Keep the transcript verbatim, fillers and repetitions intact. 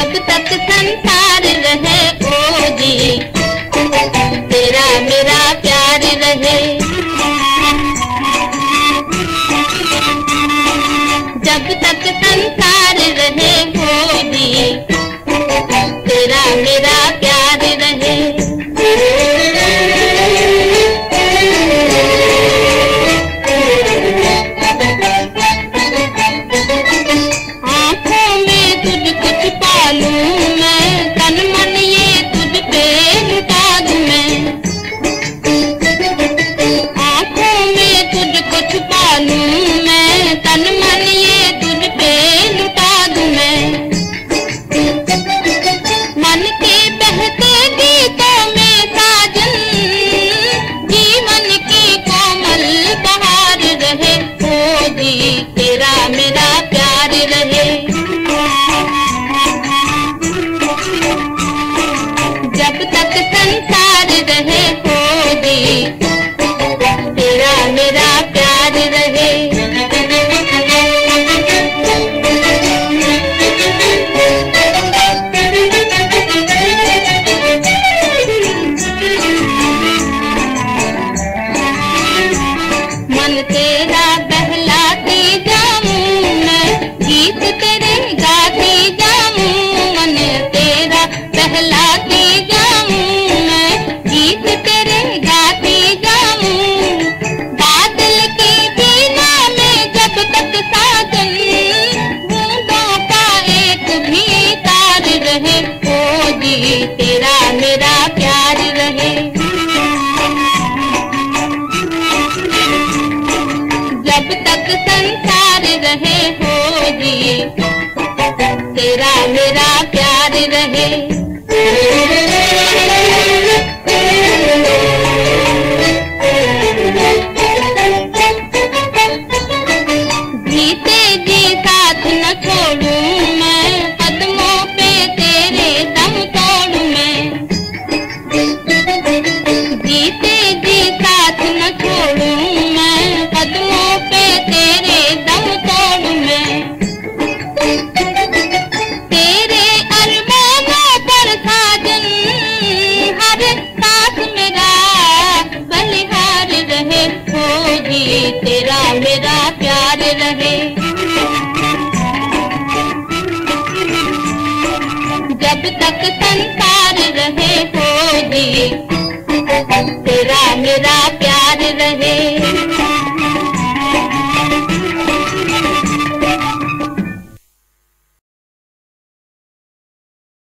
जब तक संसार रहे ओ जी, तेरा मेरा प्यार रहे। जब तक संसार रहे ओ जी, तेरा मेरा प्यार रहे। आँखों में तुझको छुपा लूं मैं, तन मन ये तुझ पे लुटा दूं मैं। आँखों में तुझको छुपा लूं मैं, तन मन ये तुझ पे लुटा दूं मैं। मन के बहते गीतों में साजन, जीवन की कोमल बहार रहे ओ जी, तेरा मेरा प्यार रहे। जब तक संसार रहे ओ जी, तेरा मेरा प्यार रहे। मन तेरा बहलाती जाऊं मैं, गीत तेरे गाती जाऊं। मन तेरा बहलाती जाऊं मैं, गीत तेरे गाती जाऊं। बादल की बीना में जब तक साजन, बूंदों का एक भी तार रहे ओ जी, तेरा मेरा प्यार रहे। जब तक संसार रहे हो जी, तेरा मेरा प्यार रहे। जीते जी साथ न छोड़ूं मैं, कदमों पे तेरे दम तोड़ूं मैं। जीते जी साथ न छोड़ूं मैं, कदमों पे तेरे दम तोड़ूं मैं। तेरे अरमानों पर साजन, हर सांस मेरा बलिहार रहे ओ जी, तेरा मेरा प्यार रहे। जब तक संसार रहे हो जी,